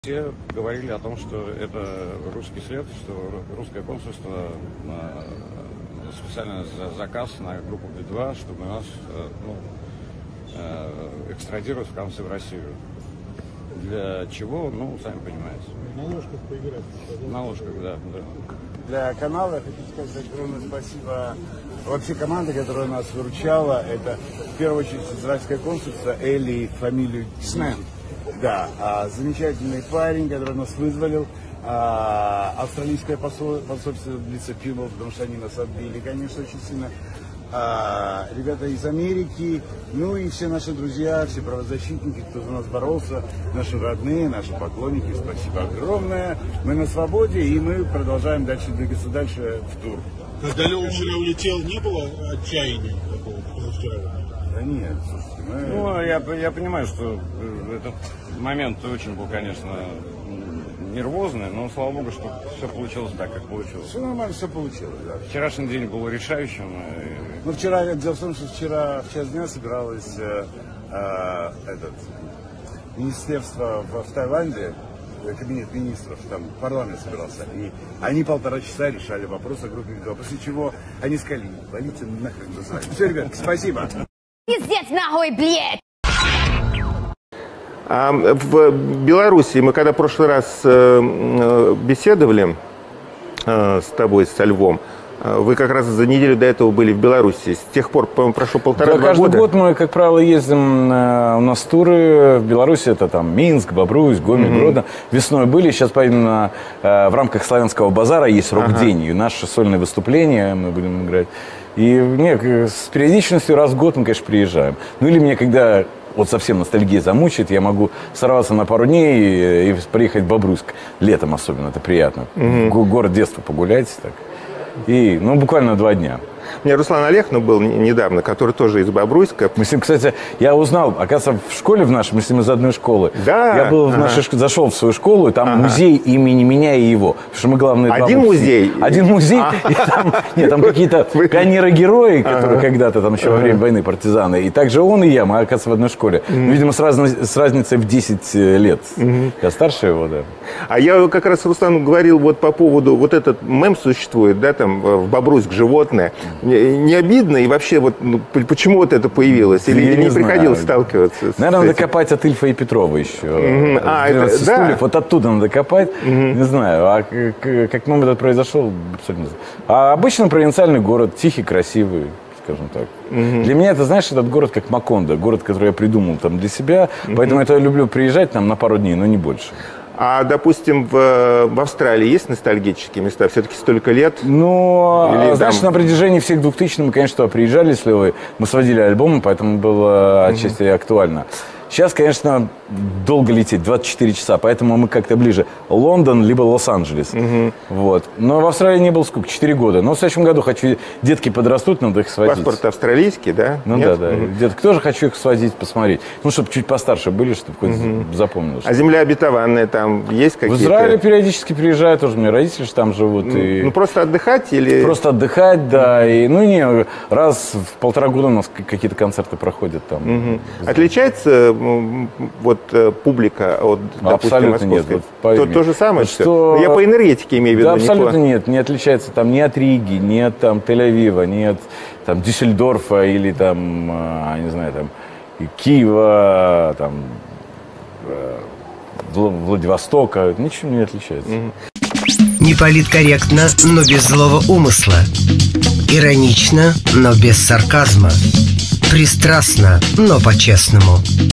Все говорили о том, что это русский след, что русское консульство специально за заказ на группу Би-2, чтобы нас экстрадировать в конце в Россию. Для чего? Ну, сами понимаете. На ложках поиграть. На ложках, да. Для канала я хочу сказать огромное спасибо вообще команде, которая нас выручала. Это в первую очередь израильское консульство, Эли, фамилию Снен. Да, замечательный парень, который нас вызволил. Австралийское посольство в лице Пилов, потому что они нас отбили, конечно, очень сильно. Ребята из Америки, ну и все наши друзья, все правозащитники, кто за нас боролся, наши родные, наши поклонники, спасибо огромное. Мы на свободе, и мы продолжаем двигаться дальше в тур. Когда Лёва вчера улетел, не было отчаяния такого позавчера? Да нет, слушайте, мы... Ну, я понимаю, что этот момент очень был, конечно, нервозный, но слава богу, что все получилось так, как получилось. Все нормально, все получилось, да. Вчерашний день был решающим. Ну, вчера, дело в том, что вчера в час дня собиралось министерство в Таиланде, кабинет министров, там парламент собирался, и они 1,5 часа решали вопрос о группе Би-2, после чего они сказали: валите нахрен в Израиль. Все, ребят, спасибо. Пиздец нахуй, блядь! В Беларуси мы когда в прошлый раз беседовали с тобой, со Львом, вы как раз за неделю до этого были в Беларуси. С тех пор, по-моему, прошло 1,5-2 года. Каждый год мы, как правило, ездим, у нас туры в Беларуси, это там Минск, Бобруйск, Гомель, Гродно. Весной были, сейчас поедем в рамках Славянского базара, есть рок-день, и наше сольное выступление мы будем играть. И с периодичностью раз в год мы, конечно, приезжаем. Ну или мне, когда вот совсем ностальгия замучает, я могу сорваться на пару дней и приехать в Бобруйск. Летом особенно, это приятно. Город детства погулять так. И, буквально 2 дня. У меня Руслан Олехнов был недавно, который тоже из Бобруйска. Мы с ним, кстати, я узнал, оказывается, в школе в нашей, мы с ним из одной школы. Да. Я был зашел в свою школу, и там музей имени меня и его. Потому что мы главные... Один музей? Один музей. И там какие-то пионеры-герои, которые когда-то там еще во время войны партизаны. И также он и я, мы, оказывается, в одной школе. Видимо, с разницей в 10 лет. Я старше его, да. А я как раз Руслану говорил вот по поводу, вот этот мем существует, да, там, в Бобруйск животное. Не обидно? И вообще, вот, почему вот это появилось? Или не приходилось сталкиваться? Наверное, надо копать от Ильфа и Петрова еще. Да. Вот оттуда надо копать. Не знаю. А как момент это произошел, абсолютно не знаю. А обычно провинциальный город, тихий, красивый, скажем так. Для меня, это, знаешь, этот город как Макондо, город, который я придумал там для себя. Поэтому я люблю приезжать там на пару дней, но не больше. А, допустим, в Австралии есть ностальгические места? Все-таки столько лет? Ну, значит, на протяжении всех 2000-х мы, конечно, приезжали с Левой. Мы сводили альбомы, поэтому было отчасти актуально. Сейчас, конечно, долго лететь, 24 часа, поэтому мы как-то ближе. Лондон, либо Лос-Анджелес. Вот. Но в Австралии не было сколько, 4 года. Но в следующем году хочу, детки подрастут, надо их сводить. Паспорт австралийский, да? Ну нет? Да. Детки тоже хочу их сводить, посмотреть. Ну, чтобы чуть постарше были, чтобы хоть запомнилось. А земля обетованная там есть какие-то? В Израиле периодически приезжают, тоже у меня родители же там живут. Ну, просто отдыхать или... Просто отдыхать, да. И, раз в 1,5 года у нас какие-то концерты проходят там. Отличается вот публика от, допустим, московской? Нет. То же самое, что... Я по энергетике имею в виду. Да, абсолютно нет. Не отличается там ни от Риги, ни от там Тель-Авива, ни от там Дюссельдорфа или там, не знаю, там Киева, там Владивостока. Ничем не отличается. Не политкорректно, но без злого умысла. Иронично, но без сарказма. Пристрастно, но по-честному.